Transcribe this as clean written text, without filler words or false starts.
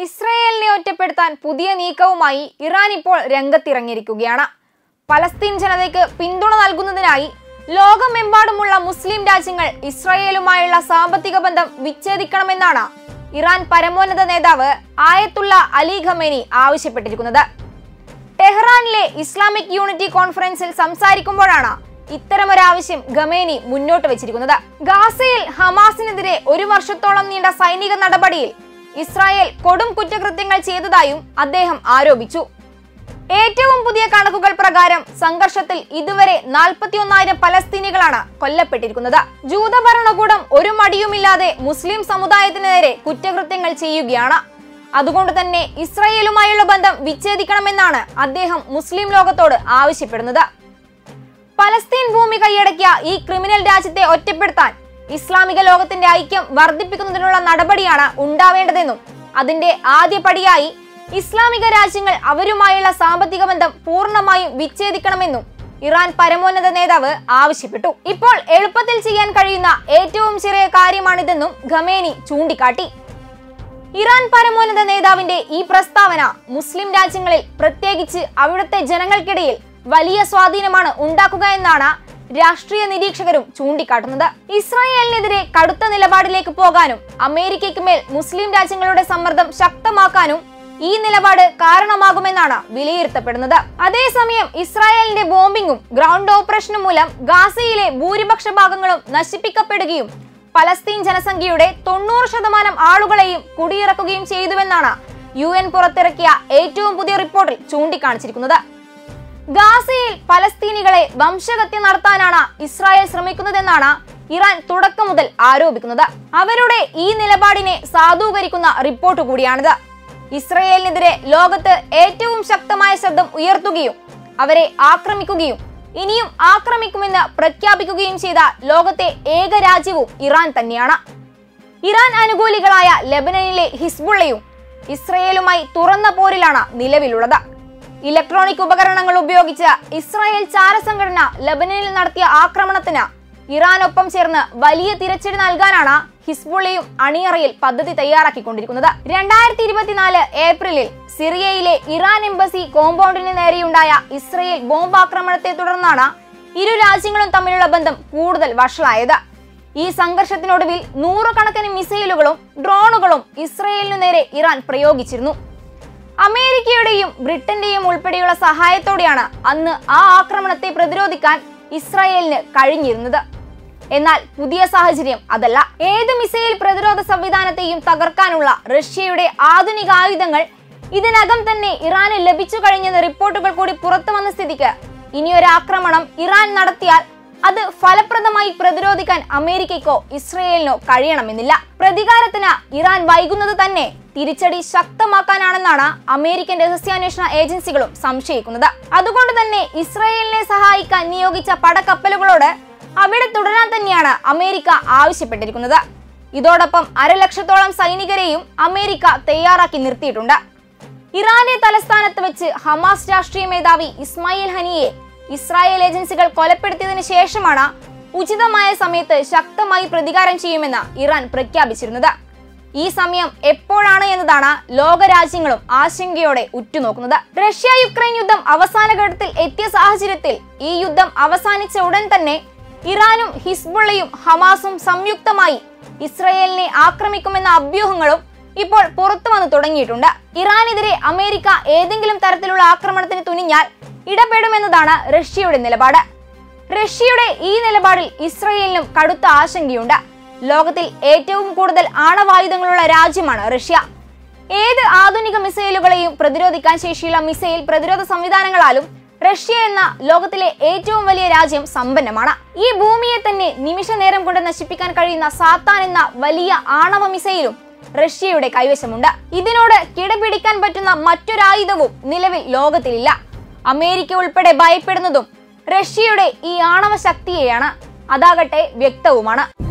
ഇസ്രായേലിനെ ഒറ്റപ്പെടുത്താൻ പുതിയ നീക്കവുമായി ഇറാൻ ഇപ്പോൾ രംഗത്തിറങ്ങിയിരിക്കുകയാണ്. പലസ്തീൻ ജനതയ്ക്ക് പിന്തുണ നൽകുന്നതിനായി ലോകമെമ്പാടുമുള്ള മുസ്ലിം രാജ്യങ്ങൾ ഇസ്രായേലുമായുള്ള സാമ്പത്തിക ബന്ധം വിച്ഛേദിക്കണമെന്നാണ് ഇറാൻ പരമോന്നത നേതാവ് ആയത്തുള്ള അലി ഖമേനി ആവശ്യപ്പെട്ടിരിക്കുന്നത്. ടെഹ്റാനിലെ ഇസ്ലാമിക് യൂണിറ്റി കോൺഫറൻസിൽ സംസാരിക്കുമ്പോഴാണ് ഇത്തരമൊരാവശ്യം ഖമേനി മുന്നോട്ട് വെച്ചിരിക്കുന്നത്. ഗാസയിൽ ഹമാസിനെതിരെ 1 വർഷത്തോളം നീണ്ട സൈനിക നടപടിയിൽ ഇസ്രായേൽ കൊടും കുറ്റകൃത്യങ്ങൾ ചെയ്തതായും അദ്ദേഹം ആരോപിച്ചു. ഏറ്റവും പുതിയ കണക്കുകൾ പ്രകാരം സംഘർഷത്തിൽ ഇതുവരെ 41,000 പലസ്തീനികളാണ് കൊല്ലപ്പെട്ടിരിക്കുന്നത്. ജൂത ഭരണകൂടം ഒരു മടിയുമില്ലാതെ മുസ്ലിം സമുദായത്തിന് നേരെ കുറ്റകൃത്യങ്ങൾ ചെയ്യുകയാണ്. അതുകൊണ്ട് തന്നെ ഇസ്രായേലുമായുള്ള ബന്ധം വിച്ഛേദിക്കണമെന്നാണ് അദ്ദേഹം മുസ്ലിം ലോകത്തോട് ആവശ്യപ്പെടുന്നത്. പലസ്തീൻ ഭൂമി കൈയടക്കിയ ഈ ക്രിമിനൽ രാജ്യത്തെ ഒറ്റപ്പെടുത്താൻ ഇസ്ലാമിക ലോകത്തിന്റെ ഐക്യം വർദ്ധിപ്പിക്കുന്നതിനുള്ള നടപടിയാണ് ഉണ്ടാവേണ്ടതെന്നും അതിന്റെ ആദ്യപടിയായി ഇസ്ലാമിക രാജ്യങ്ങൾ അവരുമായുള്ള സാമ്പത്തിക ബന്ധം പൂർണ്ണമായും വിച്ഛേദിക്കണമെന്നും ഇറാൻ പരമോന്നത നേതാവ് ആവശ്യപ്പെട്ടു. ഇപ്പോൾ എളുപ്പത്തിൽ ചെയ്യാൻ കഴിയുന്ന ഏറ്റവും ചെറിയ കാര്യമാണിതെന്നും ഖമേനി ചൂണ്ടിക്കാട്ടി. ഇറാൻ പരമോന്നത നേതാവിന്റെ ഈ പ്രസ്താവന മുസ്ലിം രാജ്യങ്ങളിൽ പ്രത്യേകിച്ച് അവിടുത്തെ ജനങ്ങൾക്കിടയിൽ വലിയ സ്വാധീനമാണ് ഉണ്ടാക്കുക എന്നാണ് രാഷ്ട്രീയ നിരീക്ഷകരും ചൂണ്ടിക്കാട്ടുന്നത്. ഇസ്രായേലിനെതിരെ കടുത്ത നിലപാടിലേക്ക് പോകാനും അമേരിക്കയ്ക്ക് മേൽ മുസ്ലിം രാജ്യങ്ങളുടെ സമ്മർദ്ദം ശക്തമാക്കാനും ഈ നിലപാട് കാരണമാകുമെന്നാണ് വിലയിരുത്തപ്പെടുന്നത്. അതേസമയം ഇസ്രായേലിന്റെ ബോംബിങ്ങും ഗ്രൗണ്ട് ഓപ്പറേഷനും മൂലം ഗാസയിലെ ഭൂരിപക്ഷ ഭാഗങ്ങളും നശിപ്പിക്കപ്പെടുകയും പലസ്തീൻ ജനസംഖ്യയുടെ 90% ആളുകളെയും കുടിയിറക്കുകയും ചെയ്തുവെന്നാണ് UN പുറത്തിറക്കിയ ഏറ്റവും പുതിയ റിപ്പോർട്ടിൽ ചൂണ്ടിക്കാണിച്ചിരിക്കുന്നത്. ഗാസയിൽ പലസ്തീനികളെ വംശഹത്യ നടത്താനാണ് ഇസ്രായേൽ ശ്രമിക്കുന്നതെന്നാണ് ഇറാൻ തുടക്കം മുതൽ ആരോപിക്കുന്നത്. അവരുടെ ഈ നിലപാടിനെ സാധൂകരിക്കുന്ന റിപ്പോർട്ട് കൂടിയാണിത്. ഇസ്രായേലിനെതിരെ ലോകത്ത് ഏറ്റവും ശക്തമായ ശബ്ദം ഉയർത്തുകയും അവരെ ആക്രമിക്കുകയും ഇനിയും ആക്രമിക്കുമെന്ന് പ്രഖ്യാപിക്കുകയും ചെയ്ത ലോകത്തെ ഏക രാജ്യവും ഇറാൻ തന്നെയാണ്. ഇറാൻ അനുകൂലികളായ ലെബനനിലെ ഹിസ്ബുള്ളയും ഇസ്രായേലുമായി തുറന്ന പോരിലാണ് നിലവിലുള്ളത്. ഇലക്ട്രോണിക് ഉപകരണങ്ങൾ ഉപയോഗിച്ച് ഇസ്രായേൽ ചാരസംഘടന ലെബനനിൽ നടത്തിയ ആക്രമണത്തിന് ഇറാനൊപ്പം ചേർന്ന് വലിയ തിരച്ചടി നൽകാനാണ് ഹിസ്ബുള്ളയും അണിയറയിൽ പദ്ധതി തയ്യാറാക്കിക്കൊണ്ടിരിക്കുന്നത്. 2024 ഏപ്രിലിൽ സിറിയയിലെ ഇറാൻ എംബസി കോമ്പൗണ്ടിന് നേരെയുണ്ടായ ഇസ്രായേൽ ബോംബാക്രമണത്തെ തുടർന്നാണ് ഇരു രാജ്യങ്ങളും തമ്മിലുള്ള ബന്ധം കൂടുതൽ വഷളായത്. ഈ സംഘർഷത്തിനൊടുവിൽ 100 കണക്കിന് മിസൈലുകളും ഡ്രോണുകളും ഇസ്രായേലിനു നേരെ ഇറാൻ പ്രയോഗിച്ചിരുന്നു. അമേരിക്കയുടെയും ബ്രിട്ടന്റെയും ഉൾപ്പെടെയുള്ള സഹായത്തോടെയാണ് അന്ന് ആ ആക്രമണത്തെ പ്രതിരോധിക്കാൻ ഇസ്രായേലിന് കഴിഞ്ഞിരുന്നത്. എന്നാൽ പുതിയ സാഹചര്യം അതല്ല. ഏത് മിസൈൽ പ്രതിരോധ സംവിധാനത്തെയും തകർക്കാനുള്ള റഷ്യയുടെ ആധുനിക ആയുധങ്ങൾ ഇതിനകം തന്നെ ഇറാന് ലഭിച്ചു കഴിഞ്ഞെന്ന റിപ്പോർട്ടുകൾ കൂടി പുറത്തു വന്ന സ്ഥിതിക്ക് ഇനിയൊരാക്രമണം ഇറാൻ നടത്തിയാൽ അത് ഫലപ്രദമായി പ്രതിരോധിക്കാൻ അമേരിക്കയ്ക്കോ ഇസ്രായേലിനോ കഴിയണമെന്നില്ല. പ്രതികാരത്തിന് ഇറാൻ വൈകുന്നത് തന്നെ തിരിച്ചടി ശക്തമാക്കാനാണെന്നാണ് അമേരിക്കൻ രഹസ്യാന്വേഷണ ഏജൻസികളും സംശയിക്കുന്നത്. അതുകൊണ്ട് തന്നെ ഇസ്രായേലിനെ സഹായിക്കാൻ നിയോഗിച്ച പടക്കപ്പലുകളോട് അവിടെ തുടരാൻ തന്നെയാണ് അമേരിക്ക ആവശ്യപ്പെട്ടിരിക്കുന്നത്. ഇതോടൊപ്പം 1,00,000-ഓളം സൈനികരെയും അമേരിക്ക തയ്യാറാക്കി നിർത്തിയിട്ടുണ്ട്. ഇറാന്റെ തലസ്ഥാനത്ത് വെച്ച് ഹമാസ് രാഷ്ട്രീയ മേധാവി ഇസ്മായിൽ ഹനിയെ ഇസ്രായേൽ ഏജൻസികൾ കൊലപ്പെടുത്തിയതിനു ശേഷമാണ് ഉചിതമായ സമയത്ത് ശക്തമായി പ്രതികാരം ചെയ്യുമെന്ന് ഇറാൻ പ്രഖ്യാപിച്ചിരുന്നത്. ഈ സമയം എപ്പോഴാണ് എന്നതാണ് ലോകരാജ്യങ്ങളും ആശങ്കയോടെ ഉറ്റുനോക്കുന്നത്. റഷ്യ യുക്രൈൻ യുദ്ധം അവസാന ഘട്ടത്തിൽ എത്തിയ സാഹചര്യത്തിൽ ഈ യുദ്ധം അവസാനിച്ച ഉടൻ തന്നെ ഇറാനും ഹിസ്ബുള്ളയും ഹമാസും സംയുക്തമായി ഇസ്രായേലിനെ ആക്രമിക്കുമെന്ന അഭ്യൂഹങ്ങളും ഇപ്പോൾ പുറത്തു വന്നു തുടങ്ങിയിട്ടുണ്ട്. ഇറാനെതിരെ അമേരിക്ക ഏതെങ്കിലും തരത്തിലുള്ള ആക്രമണത്തിന് തുനിഞ്ഞാൽ ഇടപെടുമെന്നതാണ് റഷ്യയുടെ നിലപാട്. റഷ്യയുടെ ഈ നിലപാടിൽ ഇസ്രായേലിനും കടുത്ത ആശങ്കയുണ്ട്. ലോകത്തിൽ ഏറ്റവും കൂടുതൽ ആണവായുധങ്ങളുള്ള രാജ്യമാണ് റഷ്യ. ഏത് ആധുനിക മിസൈലുകളെയും പ്രതിരോധിക്കാൻ ശേഷിയുള്ള മിസൈൽ പ്രതിരോധ സംവിധാനങ്ങളാലും റഷ്യ എന്ന ലോകത്തിലെ ഏറ്റവും വലിയ രാജ്യം സമ്പന്നമാണ്. ഈ ഭൂമിയെ തന്നെ നിമിഷ നേരം കൊണ്ട് നശിപ്പിക്കാൻ കഴിയുന്ന സാത്താൻ എന്ന വലിയ ആണവ മിസൈലും റഷ്യയുടെ കൈവശമുണ്ട്. ഇതിനോട് കിടപിടിക്കാൻ പറ്റുന്ന മറ്റൊരായുധവും നിലവിൽ ലോകത്തിലില്ല. അമേരിക്ക ഉൾപ്പെടെ ഭയപ്പെടുന്നതും റഷ്യയുടെ ഈ ആണവ ശക്തിയെയാണ്. അതാകട്ടെ വ്യക്തവുമാണ്.